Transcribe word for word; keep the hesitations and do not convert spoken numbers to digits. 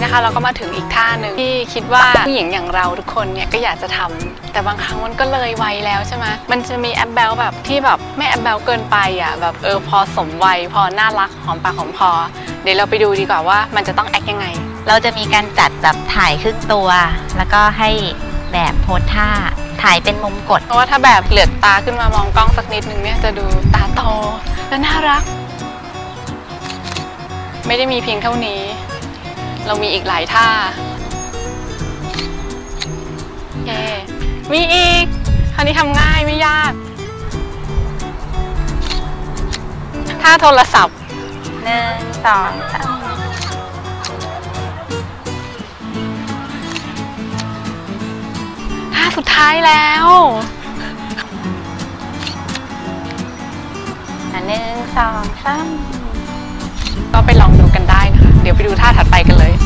นะคะเราก็มาถึงอีกท่าหนึ่งที่คิดว่าผู้หญิงอย่างเราทุกคนเนี่ยก็อยากจะทำแต่บางครั้งมันก็เลยวัยแล้วใช่ไหมมันจะมีแอปแบลแบบที่แบบไม่แอปแบลเกินไปอ่ะแบบเออพอสมวัยพอน่ารักหอมปากหอมคอเดี๋ยวเราไปดูดีกว่าว่ามันจะต้องแอคยังไงเราจะมีการจัดแบบถ่ายครึ่งตัวแล้วก็ให้แบบโพสท่าถ่ายเป็นมุมกดเพราะว่าถ้าแบบเหลือกตาขึ้นมามองกล้องสักนิดนึงเนี่ยจะดูตาโตและน่ารักไม่ได้มีเพียงเท่านี้เรามีอีกหลายท่าโอเคมีอีกคราวนี้ทำง่ายไม่ยากท่าโทรศัพท์หนึ่งสองสามท่าสุดท้ายแล้วหนึ่งสองสามก็ไปลองดูกันได้นะคะเดี๋ยวไปดูท่าถัดไปกันเลย